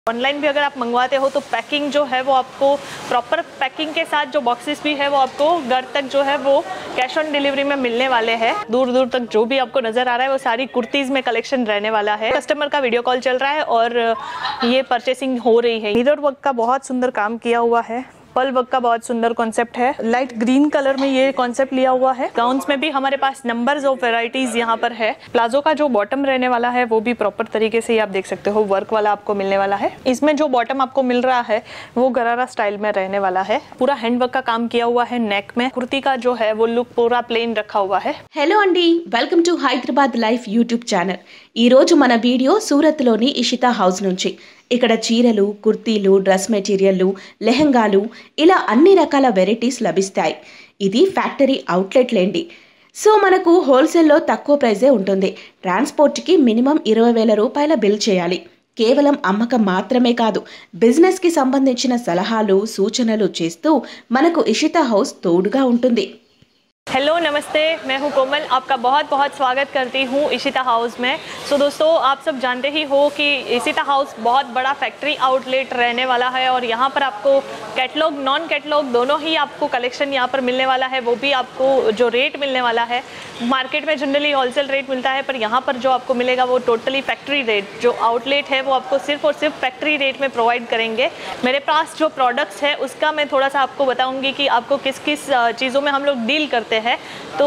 Online भी अगर आप मंगवाते हो तो पैकिंग जो है वो आपको प्रॉपर पैकिंग के साथ जो बॉक्सेस भी है वो आपको घर तक जो है वो कैश ऑन डिलीवरी में मिलने वाले हैं। दूर दूर तक जो भी आपको नजर आ रहा है वो सारी कुर्तीज में कलेक्शन रहने वाला है। कस्टमर का वीडियो कॉल चल रहा है और ये परचेसिंग हो रही है। मिरर वर्क का बहुत सुंदर काम किया हुआ है, पर्ल वर्क का बहुत सुंदर कॉन्सेप्ट है। लाइट ग्रीन कलर में ये कॉन्सेप्ट लिया हुआ है। गाउन्स में भी हमारे पास नंबर्स ऑफ वैरायटीज यहाँ पर है। प्लाजो का जो बॉटम रहने वाला है वो भी प्रॉपर तरीके से आप देख सकते हो वर्क वाला आपको मिलने वाला है। इसमें जो बॉटम आपको मिल रहा है वो गरारा स्टाइल में रहने वाला है। पूरा हैंडवर्क का काम किया हुआ है नेक में। कुर्ती का जो है वो लुक पूरा प्लेन रखा हुआ है। हेलो अंडी, welcome to Hyderabad life YouTube channel. ఈ రోజు మన వీడియో సూరత్ లోని ఇషితా హౌస్ నుంచి। ఇక్కడ చీరలు, కుర్తీలు, డ్రెస్ మెటీరియల్లు, లెహంగాలు ఇలా అన్ని రకాల వెరైటీస్ లభిస్తాయి। ఇది ఫ్యాక్టరీ అవుట్లెట్ లేండి। సో మనకు హోల్సేల్లో తక్కువ ప్రైజే ఉంటుంది। ట్రాన్స్పోర్ట్కి మినిమం 20,000 రూపాయల బిల్ చేయాలి। కేవలం అమ్మకం మాత్రమే కాదు, బిజినెస్కి సంబంధించిన సలహాలు సూచనలు చేస్తూ మనకు ఇషితా హౌస్ తోడుగా ఉంటుంది। हेलो नमस्ते, मैं हूं कोमल, आपका बहुत बहुत स्वागत करती हूं इशिता हाउस में। सो दोस्तों, आप सब जानते ही हो कि इशिता हाउस बहुत बड़ा फैक्ट्री आउटलेट रहने वाला है और यहां पर आपको कैटलॉग नॉन कैटलॉग दोनों ही आपको कलेक्शन यहां पर मिलने वाला है। वो भी आपको जो रेट मिलने वाला है, मार्केट में जनरली होलसेल रेट मिलता है, पर यहाँ पर जो आपको मिलेगा वो टोटली फैक्ट्री रेट। जो आउटलेट है वो आपको सिर्फ और सिर्फ फैक्ट्री रेट में प्रोवाइड करेंगे। मेरे पास जो प्रोडक्ट्स है उसका मैं थोड़ा सा आपको बताऊँगी कि आपको किस किस चीज़ों में हम लोग डील करते हैं। तो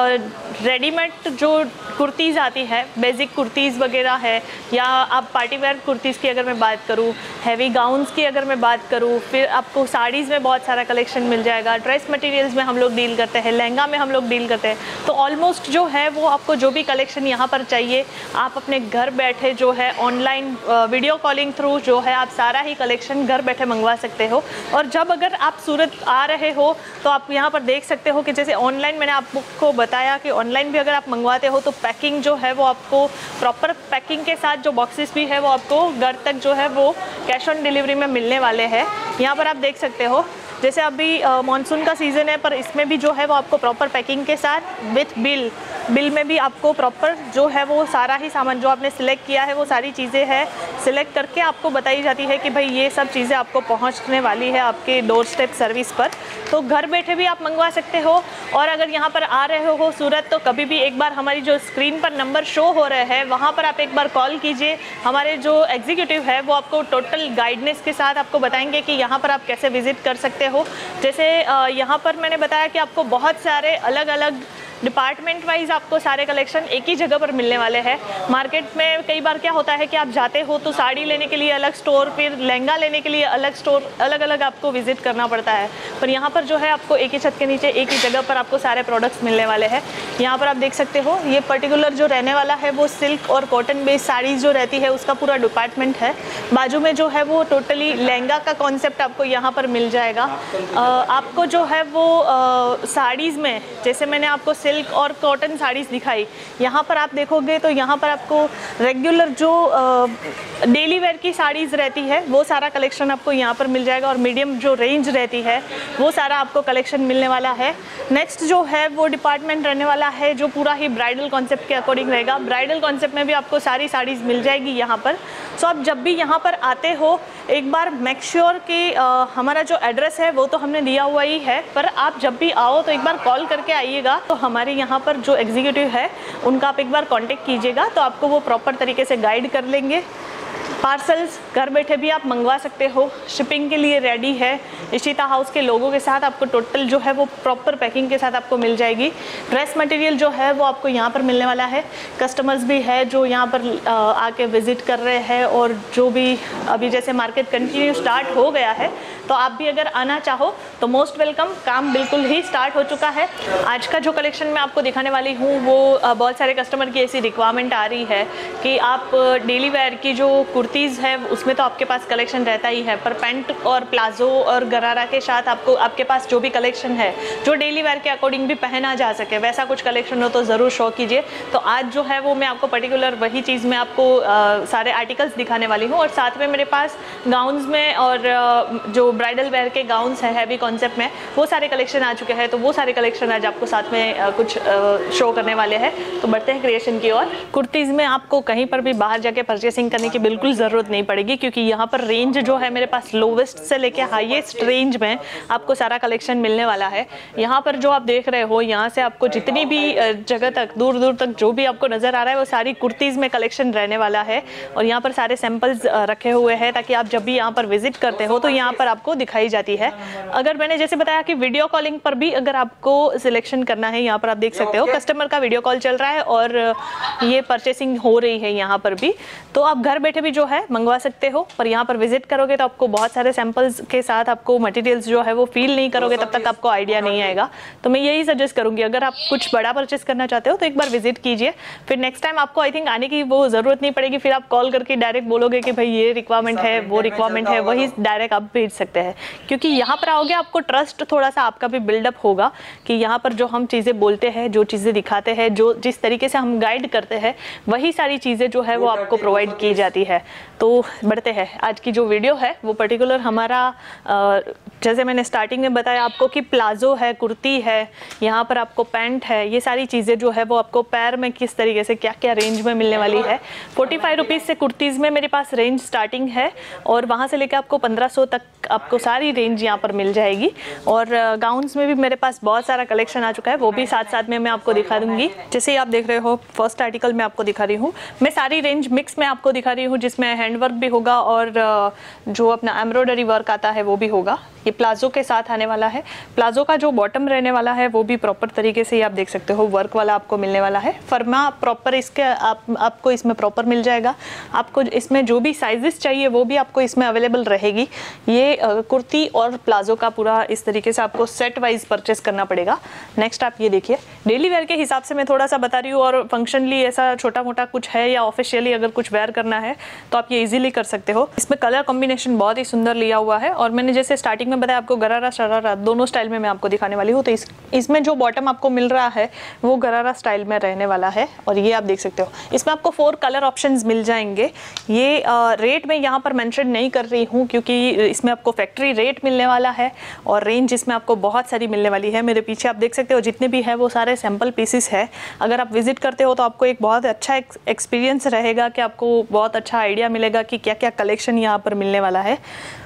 रेडीमेड जो कुर्तीज़ आती है, बेसिक कुर्तीज़ वगैरह है, या आप पार्टी वेयर कुर्तीज़ की अगर मैं बात करूँ, हैवी गाउन्स की अगर मैं बात करूँ, फिर आपको साड़ीज़ में बहुत सारा कलेक्शन मिल जाएगा। ड्रेस मटेरियल्स में हम लोग डील करते हैं, लहंगा में हम लोग डील करते हैं। तो ऑलमोस्ट जो है वो आपको जो भी कलेक्शन यहाँ पर चाहिए, आप अपने घर बैठे जो है ऑनलाइन वीडियो कॉलिंग थ्रू जो है आप सारा ही कलेक्शन घर बैठे मंगवा सकते हो। और जब अगर आप सूरत आ रहे हो तो आप यहाँ पर देख सकते हो कि जैसे ऑनलाइन मैंने आपको बताया कि ऑनलाइन भी अगर आप मंगवाते हो तो पैकिंग जो है वो आपको प्रॉपर पैकिंग के साथ जो बॉक्सेस भी है वो आपको घर तक जो है वो कैश ऑन डिलीवरी में मिलने वाले हैं। यहाँ पर आप देख सकते हो जैसे अभी मानसून का सीज़न है, पर इसमें भी जो है वो आपको प्रॉपर पैकिंग के साथ विथ बिल में भी आपको प्रॉपर जो है वो सारा ही सामान जो आपने सिलेक्ट किया है वो सारी चीज़ें हैं सिलेक्ट करके आपको बताई जाती है कि भाई ये सब चीज़ें आपको पहुंचने वाली है आपके डोर स्टेप सर्विस पर। तो घर बैठे भी आप मंगवा सकते हो। और अगर यहाँ पर आ रहे हो सूरत तो कभी भी एक बार हमारी जो स्क्रीन पर नंबर शो हो रहे हैं वहाँ पर आप एक बार कॉल कीजिए। हमारे जो एग्जीक्यूटिव है वो आपको टोटल गाइडनेस के साथ आपको बताएंगे कि यहाँ पर आप कैसे विजिट कर सकते हो। जैसे यहाँ पर मैंने बताया कि आपको बहुत सारे अलग अलग डिपार्टमेंट वाइज आपको सारे कलेक्शन एक ही जगह पर मिलने वाले हैं। मार्केट में कई बार क्या होता है कि आप जाते हो तो साड़ी लेने के लिए अलग स्टोर, फिर लहंगा लेने के लिए अलग स्टोर, अलग अलग आपको विजिट करना पड़ता है। पर यहाँ पर जो है आपको एक ही छत के नीचे एक ही जगह पर आपको सारे प्रोडक्ट्स मिलने वाले हैं। यहाँ पर आप देख सकते हो ये पर्टिकुलर जो रहने वाला है वो सिल्क और कॉटन बेस्ड साड़ीज़ जो रहती है उसका पूरा डिपार्टमेंट है। बाजू में जो है वो टोटली लहंगा का कॉन्सेप्ट आपको यहाँ पर मिल जाएगा। आपको जो है वो साड़ीज़ में जैसे मैंने आपको सिल्क और कॉटन साड़ीज़ दिखाई, यहाँ पर आप देखोगे तो यहाँ पर आपको रेगुलर जो डेली वेयर की साड़ीज़ रहती है वो सारा कलेक्शन आपको यहाँ पर मिल जाएगा। और मीडियम जो रेंज रहती है वो सारा आपको कलेक्शन मिलने वाला है। नेक्स्ट जो है वो डिपार्टमेंट रहने वाला है जो पूरा ही ब्राइडल कॉन्सेप्ट के अकॉर्डिंग रहेगा। ब्राइडल कॉन्सेप्ट में भी आपको सारी साड़ीज़ मिल जाएगी यहाँ पर। सो आप जब भी यहाँ पर आते हो एक बार मेक श्योर कि हमारा जो एड्रेस है वो तो हमने दिया हुआ ही है, पर आप जब भी आओ तो एक बार कॉल करके आइएगा। तो हमारे यहाँ पर जो एग्जीक्यूटिव है उनका आप एक बार कांटेक्ट कीजिएगा तो आपको वो प्रॉपर तरीके से गाइड कर लेंगे। पार्सल्स घर बैठे भी आप मंगवा सकते हो, शिपिंग के लिए रेडी है। इशिता हाउस के लोगों के साथ आपको टोटल जो है वो प्रॉपर पैकिंग के साथ आपको मिल जाएगी। ड्रेस मटेरियल जो है वो आपको यहाँ पर मिलने वाला है। कस्टमर्स भी है जो यहाँ पर आके विजिट कर रहे हैं, और जो भी अभी जैसे मार्केट कंटिन्यू स्टार्ट हो गया है तो आप भी अगर आना चाहो तो मोस्ट वेलकम। काम बिल्कुल ही स्टार्ट हो चुका है। आज का जो कलेक्शन मैं आपको दिखाने वाली हूँ वो बहुत सारे कस्टमर की ऐसी रिक्वायरमेंट आ रही है कि आप डेली वेयर की जो कुर्तीज़ है उसमें तो आपके पास कलेक्शन रहता ही है, पर पैंट और प्लाजो और गरारा के साथ आपके पास जो भी कलेक्शन है जो डेली वेयर के अकॉर्डिंग भी पहना जा सके वैसा कुछ कलेक्शन हो तो ज़रूर शो कीजिए। तो आज जो है वो मैं आपको पर्टिकुलर वही चीज़ में आपको सारे आर्टिकल्स दिखाने वाली हूँ। और साथ में मेरे पास गाउन्स में और जो ब्राइडल वेयर के गाउन्स है हैवी कॉन्सेप्ट में वो सारे कलेक्शन आ चुके हैं। तो वो सारे कलेक्शन आज आपको साथ में कुछ शो करने वाले हैं। तो बढ़ते हैं क्रिएशन की ओर। कुर्तीज़ में आपको कहीं पर भी बाहर जाके परचेसिंग करने की बिल्कुल ज़रूरत नहीं पड़ेगी, क्योंकि यहाँ पर रेंज जो है मेरे पास लोवेस्ट से लेके हाईएस्ट रेंज में आपको सारा कलेक्शन मिलने वाला है। यहाँ पर जो आप देख रहे हो, यहाँ से आपको जितनी भी जगह तक, दूर दूर तक जो भी आपको नज़र आ रहा है वो सारी कुर्तीज़ में कलेक्शन रहने वाला है। और यहाँ पर सारे सैंपल्स रखे हुए हैं ताकि आप जब भी यहाँ पर विजिट करते हो तो यहाँ पर आपको दिखाई जाती है। अगर मैंने जैसे बताया कि वीडियो कॉलिंग पर भी अगर आपको सिलेक्शन करना है, यहाँ पर आप देख सकते हो कस्टमर का वीडियो कॉल चल रहा है और ये परचेसिंग हो रही है यहाँ पर भी, तो आप घर बैठे भी जो है मंगवा सकते हो। पर यहाँ पर विजिट करोगे तो आपको बहुत सारे सैंपल्स के साथ आपको मटेरियल्स जो है वो फील नहीं करोगे, तब तक आपको आइडिया नहीं आएगा। तो मैं यही सजेस्ट करूँगी, अगर आप कुछ बड़ा परचेस करना चाहते हो तो एक बार विजिट कीजिए, फिर नेक्स्ट टाइम आपको आई थिंक आने की वो ज़रूरत नहीं पड़ेगी। फिर आप कॉल करके डायरेक्ट बोलोगे कि भाई ये रिक्वायरमेंट है, वो रिक्वायरमेंट है, वही डायरेक्ट आप भेज सकते हैं। क्योंकि यहाँ पर आओगे आपको ट्रस्ट थोड़ा सा आपका भी बिल्डअप होगा कि यहाँ पर जो हम चीज़ें बोलते हैं, जो चीज़ें दिखाते हैं, जो जिस तरीके से हम गाइड करते हैं, वही सारी चीज़ें जो है वो आपको प्रोवाइड की जाती है। तो बढ़ते हैं, आज की जो वीडियो है वो पर्टिकुलर हमारा जैसे मैंने स्टार्टिंग में बताया आपको कि प्लाजो है, कुर्ती है, यहाँ पर आपको पैंट है, ये सारी चीज़ें जो है वो आपको पैर में किस तरीके से क्या क्या रेंज में मिलने वाली है। 45 रुपीज़ से कुर्तीज़ में मेरे पास रेंज स्टार्टिंग है और वहाँ से लेकर आपको 1500 तक आपको सारी रेंज यहाँ पर मिल जाएगी। और गाउन्स में भी मेरे पास बहुत सारा कलेक्शन आ चुका है, वो भी साथ साथ में मैं आपको दिखा दूँगी। जैसे ही आप देख रहे हो फर्स्ट आर्टिकल मैं आपको दिखा रही हूँ, मैं सारी रेंज मिक्स में आपको दिखा रही हूँ, जिसमें हैंडवर्क भी होगा और जो अपना एम्ब्रॉयडरी वर्क आता है वो भी होगा। ये प्लाजो के साथ आने वाला है। प्लाजो का जो बॉटम रहने वाला है वो भी प्रॉपर तरीके से आप देख सकते हो वर्क वाला आपको मिलने वाला है। फर्मा प्रॉपर इसके आपको इसमें प्रॉपर मिल जाएगा। आपको इसमें जो भी साइजेस चाहिए वो भी आपको इसमें अवेलेबल रहेगी। ये कुर्ती और प्लाजो का पूरा इस तरीके से आपको सेट वाइज परचेस करना पड़ेगा। नेक्स्ट आप ये देखिए, डेली वेयर के हिसाब से मैं थोड़ा सा बता रही हूँ, और फंक्शनली ऐसा छोटा मोटा कुछ है या ऑफिशियली अगर कुछ वेयर करना है तो आप ये इजीली कर सकते हो। इसमें कलर कॉम्बिनेशन बहुत ही सुंदर लिया हुआ है और मैंने जैसे स्टार्टिंग में बताया आपको गरारा शरारा दोनों स्टाइल में मैं आपको दिखाने वाली हूँ। तो इसमें जो बॉटम आपको मिल रहा है वो गरारा स्टाइल में रहने वाला है और ये आप देख सकते हो। इसमें आपको 4 कलर ऑप्शंस मिल जाएंगे। ये रेट मैं यहाँ पर मेंशन नहीं कर रही हूँ क्योंकि इसमें आपको फैक्ट्री रेट मिलने वाला है और रेंज इसमें आपको बहुत सारी मिलने वाली है। मेरे पीछे आप देख सकते हो जितने भी है वो सारे सैम्पल पीसेस है। अगर आप विजिट करते हो तो आपको एक बहुत अच्छा एक्सपीरियंस रहेगा कि आपको बहुत अच्छा आइडिया मिलेगा कि क्या क्या कलेक्शन यहाँ पर मिलने वाला है।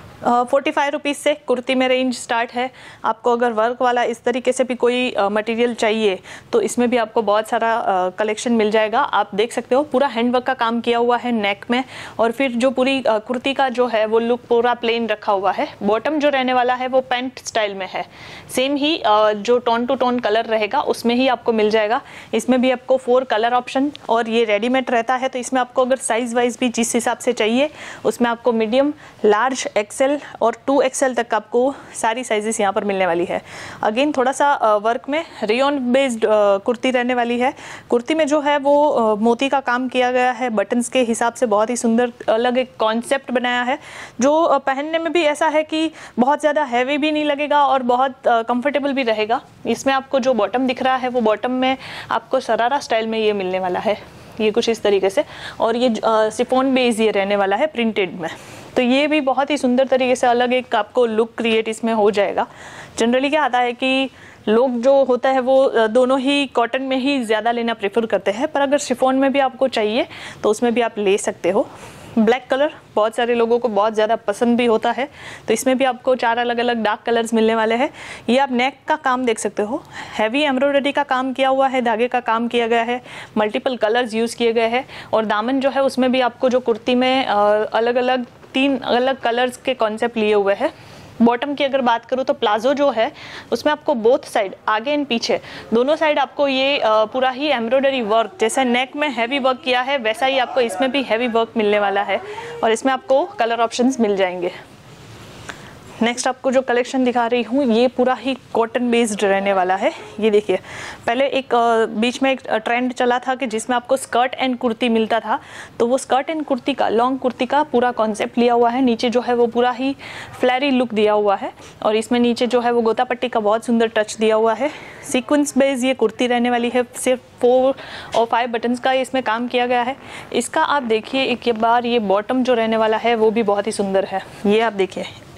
45 रुपीज़ से कुर्ती में रेंज स्टार्ट है। आपको अगर वर्क वाला इस तरीके से भी कोई मटेरियल चाहिए तो इसमें भी आपको बहुत सारा कलेक्शन मिल जाएगा। आप देख सकते हो पूरा हैंडवर्क का काम किया हुआ है नेक में, और फिर जो पूरी कुर्ती का जो है वो लुक पूरा प्लेन रखा हुआ है। बॉटम जो रहने वाला है वो पैंट स्टाइल में है, सेम ही जो टोन टू टोन कलर रहेगा उसमें ही आपको मिल जाएगा। इसमें भी आपको 4 कलर ऑप्शन, और ये रेडीमेड रहता है तो इसमें आपको अगर साइज़ वाइज भी जिस हिसाब से चाहिए उसमें आपको मीडियम, लार्ज, एक्सेल और 2XL तक आपको सारी साइजेस यहाँ पर मिलने वाली है। अगेन थोड़ा सा वर्क में रेयन बेस्ड कुर्ती रहने वाली है। कुर्ती में जो है वो मोती का काम किया गया है, बटन्स के हिसाब से बहुत ही सुंदर अलग एक कॉन्सेप्ट बनाया है जो पहनने में भी ऐसा है कि बहुत ज़्यादा हैवी भी नहीं लगेगा और बहुत कंफर्टेबल भी रहेगा। इसमें आपको जो बॉटम दिख रहा है वो बॉटम में आपको शरारा स्टाइल में ये मिलने वाला है, ये कुछ इस तरीके से, और ये शिफॉन बेस ये रहने वाला है प्रिंटेड में। तो ये भी बहुत ही सुंदर तरीके से अलग एक आपको लुक क्रिएट इसमें हो जाएगा। जनरली क्या आता है कि लोग जो होता है वो दोनों ही कॉटन में ही ज़्यादा लेना प्रेफर करते हैं, पर अगर शिफॉन में भी आपको चाहिए तो उसमें भी आप ले सकते हो। ब्लैक कलर बहुत सारे लोगों को बहुत ज़्यादा पसंद भी होता है, तो इसमें भी आपको 4 अलग अलग डार्क कलर्स मिलने वाले हैं। ये आप नेक का काम देख सकते हो, हैवी एम्ब्रॉयडरी का काम किया हुआ है, धागे का काम किया गया है, मल्टीपल कलर्स यूज़ किए गए हैं। और दामन जो है उसमें भी आपको जो कुर्ती में अलग अलग 3 अलग कलर्स के कॉन्सेप्ट लिए हुए हैं। बॉटम की अगर बात करूँ तो प्लाजो जो है उसमें आपको बोथ साइड, आगे एंड पीछे दोनों साइड आपको ये पूरा ही एम्ब्रॉयडरी वर्क, जैसा नेक में हैवी वर्क किया है वैसा ही आपको इसमें भी हैवी वर्क मिलने वाला है और इसमें आपको कलर ऑप्शंस मिल जाएंगे। नेक्स्ट आपको जो कलेक्शन दिखा रही हूँ ये पूरा ही कॉटन बेस्ड रहने वाला है। ये देखिए, पहले एक बीच में एक ट्रेंड चला था कि जिसमें आपको स्कर्ट एंड कुर्ती मिलता था, तो वो स्कर्ट एंड कुर्ती का, लॉन्ग कुर्ती का पूरा कॉन्सेप्ट लिया हुआ है। नीचे जो है वो पूरा ही फ्लैरी लुक दिया हुआ है और इसमें नीचे जो है वो गोता पट्टी का बहुत सुंदर टच दिया हुआ है। सीक्वेंस बेस्ड ये कुर्ती रहने वाली है, सिर्फ 4 और 5 बटन्स का इसमें काम किया गया है। इसका आप देखिए एक बार, ये बॉटम जो रहने वाला है वो भी बहुत ही सुंदर है। ये आप देखिए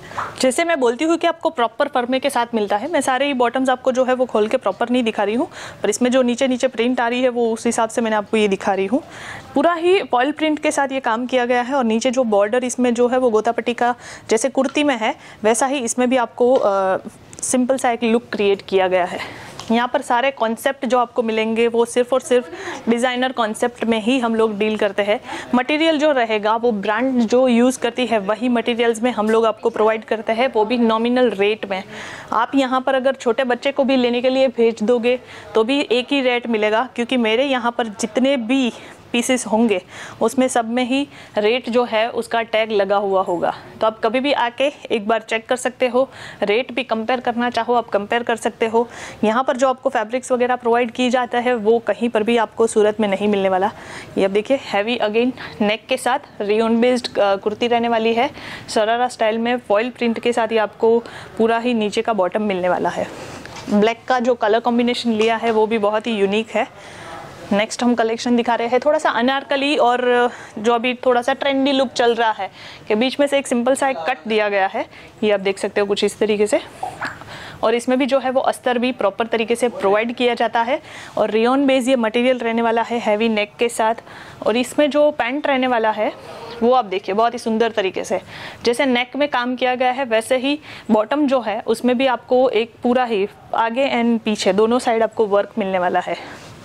जैसे मैं बोलती हूँ कि आपको प्रॉपर फर्मे के साथ मिलता है, मैं सारे ही बॉटम्स आपको जो है वो खोल के प्रॉपर नहीं दिखा रही हूँ, पर इसमें जो नीचे नीचे प्रिंट आ रही है वो उस हिसाब से मैंने आपको ये दिखा रही हूँ। पूरा ही फॉइल प्रिंट के साथ ये काम किया गया है और नीचे जो बॉर्डर इसमें जो है वो गोतापट्टी का जैसे कुर्ती में है वैसा ही इसमें भी आपको सिंपल सा एक लुक क्रिएट किया गया है। यहाँ पर सारे कॉन्सेप्ट जो आपको मिलेंगे वो सिर्फ और सिर्फ डिज़ाइनर कॉन्सेप्ट में ही हम लोग डील करते हैं। मटेरियल जो रहेगा वो ब्रांड जो यूज़ करती है वही मटेरियल्स में हम लोग आपको प्रोवाइड करते हैं, वो भी नॉमिनल रेट में। आप यहाँ पर अगर छोटे बच्चे को भी लेने के लिए भेज दोगे तो भी एक ही रेट मिलेगा, क्योंकि मेरे यहाँ पर जितने भी पीसेस होंगे उसमें सब में ही रेट जो है उसका टैग लगा हुआ होगा। तो आप कभी भी आके एक बार चेक कर सकते हो, रेट भी कंपेयर करना चाहो आप कंपेयर कर सकते हो। यहाँ पर जो आपको फैब्रिक्स वगैरह प्रोवाइड की जाता है वो कहीं पर भी आपको सूरत में नहीं मिलने वाला। ये अब देखिए हैवी अगेन नेक के साथ रियोन बेस्ड कुर्ती रहने वाली है, शरारा स्टाइल में फॉइल प्रिंट के साथ ही आपको पूरा ही नीचे का बॉटम मिलने वाला है। ब्लैक का जो कलर कॉम्बिनेशन लिया है वो भी बहुत ही यूनिक है। नेक्स्ट हम कलेक्शन दिखा रहे हैं थोड़ा सा अनारकली और जो अभी थोड़ा सा ट्रेंडी लुक चल रहा है कि बीच में से एक सिंपल सा एक कट दिया गया है, ये आप देख सकते हो कुछ इस तरीके से। और इसमें भी जो है वो अस्तर भी प्रॉपर तरीके से प्रोवाइड किया जाता है और रियोन बेस ये मटेरियल रहने वाला है हैवी नेक के साथ। और इसमें जो पैंट रहने वाला है वो आप देखिए बहुत ही सुंदर तरीके से जैसे नेक में काम किया गया है वैसे ही बॉटम जो है उसमें भी आपको एक पूरा ही आगे एंड पीछे दोनों साइड आपको वर्क मिलने वाला है।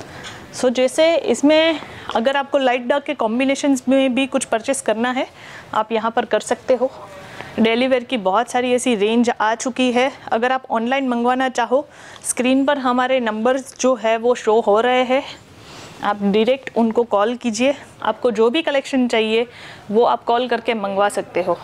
सो जैसे इसमें अगर आपको लाइट डार्क के कॉम्बिनेशंस में भी कुछ परचेस करना है आप यहाँ पर कर सकते हो। डेली वेयर की बहुत सारी ऐसी रेंज आ चुकी है। अगर आप ऑनलाइन मंगवाना चाहो स्क्रीन पर हमारे नंबर्स जो है वो शो हो रहे हैं, आप डायरेक्ट उनको कॉल कीजिए। आपको जो भी कलेक्शन चाहिए वो आप कॉल करके मंगवा सकते हो।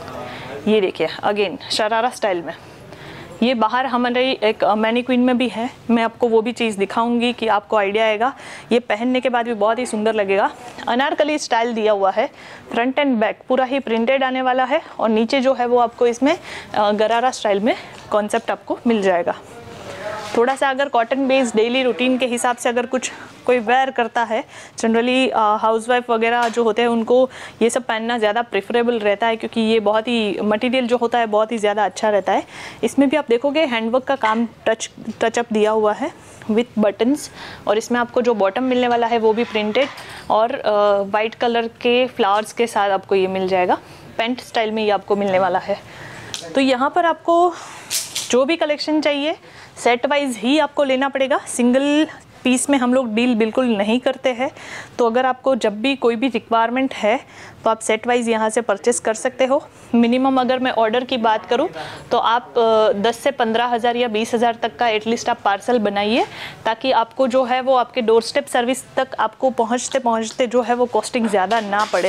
ये देखिए अगेन शरारा स्टाइल में, ये बाहर हमारे एक मैनीक्वीन में भी है, मैं आपको वो भी चीज़ दिखाऊंगी कि आपको आइडिया आएगा। ये पहनने के बाद भी बहुत ही सुंदर लगेगा। अनारकली स्टाइल दिया हुआ है, फ्रंट एंड बैक पूरा ही प्रिंटेड आने वाला है और नीचे जो है वो आपको इसमें गरारा स्टाइल में कॉन्सेप्ट आपको मिल जाएगा। थोड़ा सा अगर कॉटन बेस्ड डेली रूटीन के हिसाब से अगर कुछ कोई वेयर करता है, जनरली हाउसवाइफ वगैरह जो होते हैं उनको ये सब पहनना ज़्यादा प्रेफरेबल रहता है, क्योंकि ये बहुत ही मटेरियल जो होता है बहुत ही ज़्यादा अच्छा रहता है। इसमें भी आप देखोगे हैंडवर्क का काम टचअप दिया हुआ है विथ बटन्स और इसमें आपको जो बॉटम मिलने वाला है वो भी प्रिंटेड और वाइट कलर के फ्लावर्स के साथ आपको ये मिल जाएगा। पेंट स्टाइल में ये आपको मिलने वाला है। तो यहाँ पर आपको जो भी कलेक्शन चाहिए सेट वाइज ही आपको लेना पड़ेगा, सिंगल पीस में हम लोग डील बिल्कुल नहीं करते हैं। तो अगर आपको जब भी कोई भी रिक्वायरमेंट है तो आप सेट वाइज यहाँ से परचेस कर सकते हो। मिनिमम अगर मैं ऑर्डर की बात करूँ तो आप 10 से 15,000 या 20,000 तक का एटलीस्ट आप पार्सल बनाइए, ताकि आपको जो है वो आपके डोर स्टेप सर्विस तक आपको पहुँचते पहुँचते जो है वो कॉस्टिंग ज़्यादा ना पड़े।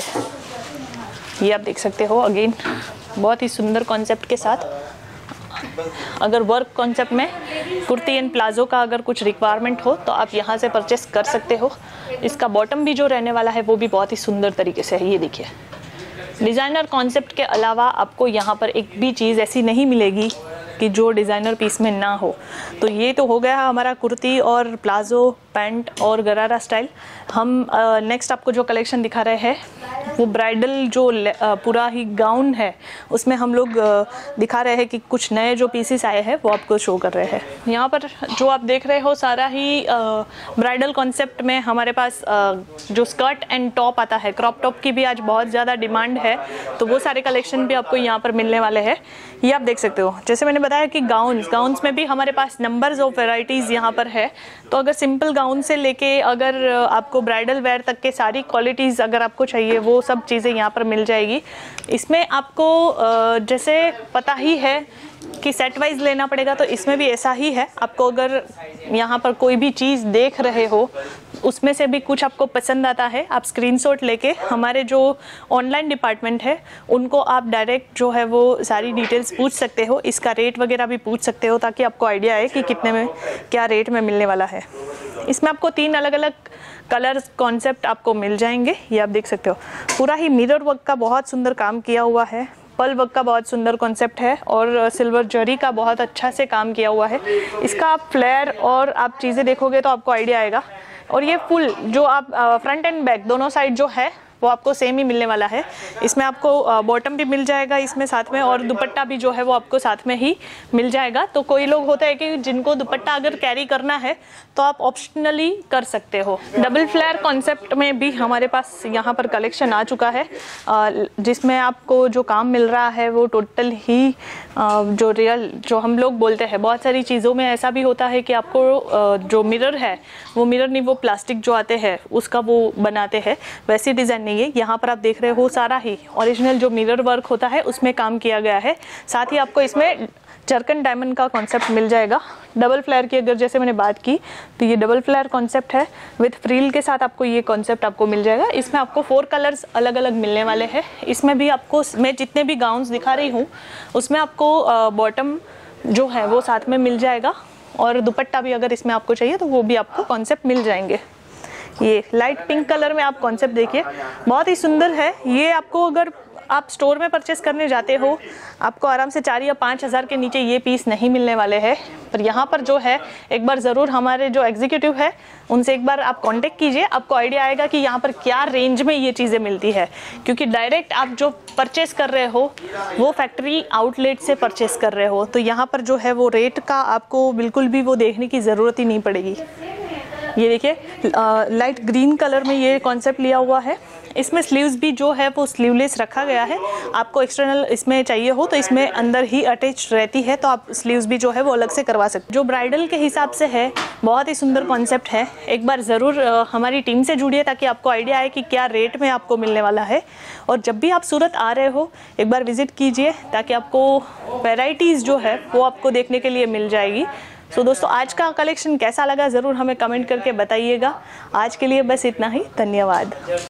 ये आप देख सकते हो अगेन बहुत ही सुंदर कॉन्सेप्ट के साथ। अगर वर्क कॉन्सेप्ट में कुर्ती एंड प्लाजो का अगर कुछ रिक्वायरमेंट हो तो आप यहाँ से परचेस कर सकते हो। इसका बॉटम भी जो रहने वाला है वो भी बहुत ही सुंदर तरीके से है। ये देखिए डिज़ाइनर कॉन्सेप्ट के अलावा आपको यहाँ पर एक भी चीज़ ऐसी नहीं मिलेगी कि जो डिज़ाइनर पीस में ना हो। तो ये तो हो गया हमारा कुर्ती और प्लाजो पैंट और गरारा स्टाइल। हम नेक्स्ट आपको जो कलेक्शन दिखा रहे हैं वो ब्राइडल जो पूरा ही गाउन है उसमें हम लोग दिखा रहे हैं कि कुछ नए जो पीसेस आए हैं वो आपको शो कर रहे हैं। यहाँ पर जो आप देख रहे हो सारा ही ब्राइडल कॉन्सेप्ट में हमारे पास जो स्कर्ट एंड टॉप आता है, क्रॉप टॉप की भी आज बहुत ज़्यादा डिमांड है, तो वो सारे कलेक्शन भी आपको यहाँ पर मिलने वाले हैं। ये आप देख सकते हो। जैसे मैंने बताया कि गाउन्स में भी हमारे पास नंबर्स ऑफ वेराइटीज़ यहाँ पर है। तो अगर सिंपल गाउन से लेके अगर आपको ब्राइडल वेयर तक के सारी क्वालिटीज़ अगर आपको चाहिए वो सब चीज़ें यहाँ पर मिल जाएगी। इसमें आपको जैसे पता ही है कि सेट वाइज लेना पड़ेगा, तो इसमें भी ऐसा ही है। आपको अगर यहाँ पर कोई भी चीज़ देख रहे हो उसमें से भी कुछ आपको पसंद आता है, आप स्क्रीनशॉट लेके हमारे जो ऑनलाइन डिपार्टमेंट है उनको आप डायरेक्ट जो है वो सारी डिटेल्स पूछ सकते हो, इसका रेट वगैरह भी पूछ सकते हो, ताकि आपको आइडिया आए कि कितने में क्या रेट में मिलने वाला है। इसमें आपको 3 अलग अलग कलर कॉन्सेप्ट आपको मिल जाएंगे। ये आप देख सकते हो पूरा ही मिरर वर्क का बहुत सुंदर काम किया हुआ है, पर्ल वर्क का बहुत सुंदर कॉन्सेप्ट है और सिल्वर जरी का बहुत अच्छा से काम किया हुआ है। इसका आप फ्लेयर और आप चीज़ें देखोगे तो आपको आइडिया आएगा। और ये फुल जो आप फ्रंट एंड बैक दोनों साइड जो है वो आपको सेम ही मिलने वाला है। इसमें आपको बॉटम भी मिल जाएगा इसमें साथ में, और दुपट्टा भी जो है वो आपको साथ में ही मिल जाएगा। तो कोई लोग होता है कि जिनको दुपट्टा अगर कैरी करना है तो आप ऑप्शनली कर सकते हो। डबल फ्लेयर कॉन्सेप्ट में भी हमारे पास यहाँ पर कलेक्शन आ चुका है, जिसमें आपको जो काम मिल रहा है वो टोटल ही जो रियल, जो हम लोग बोलते हैं, बहुत सारी चीज़ों में ऐसा भी होता है कि आपको जो मिरर है वो मिरर नहीं, वो प्लास्टिक जो आते हैं उसका वो बनाते हैं, वैसी डिज़ाइन नहीं है। यहाँ पर आप देख रहे हो सारा ही ओरिजिनल जो मिरर वर्क होता है उसमें काम किया गया है। साथ ही आपको इसमें जर्कन डायमंड का कॉन्सेप्ट मिल जाएगा। डबल फ्लेयर की अगर जैसे मैंने बात की तो ये डबल फ्लेयर कॉन्सेप्ट है, विथ फ्रिल के साथ आपको ये कॉन्सेप्ट आपको मिल जाएगा। इसमें आपको 4 कलर्स अलग अलग मिलने वाले हैं। इसमें भी आपको, मैं जितने भी गाउन्स दिखा रही हूँ उसमें आपको बॉटम जो है वो साथ में मिल जाएगा, और दुपट्टा भी अगर इसमें आपको चाहिए तो वो भी आपको कॉन्सेप्ट मिल जाएंगे। ये लाइट पिंक कलर में आप कॉन्सेप्ट देखिए, बहुत ही सुंदर है। ये आपको अगर आप स्टोर में परचेस करने जाते हो आपको आराम से 4 या 5 हज़ार के नीचे ये पीस नहीं मिलने वाले हैं। पर यहाँ पर जो है एक बार ज़रूर हमारे जो एग्जीक्यूटिव है उनसे एक बार आप कांटेक्ट कीजिए, आपको आइडिया आएगा कि यहाँ पर क्या रेंज में ये चीज़ें मिलती है। क्योंकि डायरेक्ट आप जो परचेस कर रहे हो वो फैक्ट्री आउटलेट से परचेस कर रहे हो, तो यहाँ पर जो है वो रेट का आपको बिल्कुल भी वो देखने की ज़रूरत ही नहीं पड़ेगी। ये देखिए लाइट ग्रीन कलर में ये कॉन्सेप्ट लिया हुआ है। इसमें स्लीव्स भी जो है वो स्लीवलेस रखा गया है। आपको एक्सटर्नल इसमें चाहिए हो तो इसमें अंदर ही अटैच रहती है, तो आप स्लीव्स भी जो है वो अलग से करवा सकते हो। जो ब्राइडल के हिसाब से है बहुत ही सुंदर कॉन्सेप्ट है। एक बार ज़रूर हमारी टीम से जुड़िए ताकि आपको आइडिया आए कि क्या रेट में आपको मिलने वाला है। और जब भी आप सूरत आ रहे हो एक बार विजिट कीजिए ताकि आपको वैरायटीज़ जो है वो आपको देखने के लिए मिल जाएगी। सो दोस्तों, आज का कलेक्शन कैसा लगा ज़रूर हमें कमेंट करके बताइएगा। आज के लिए बस इतना ही, धन्यवाद।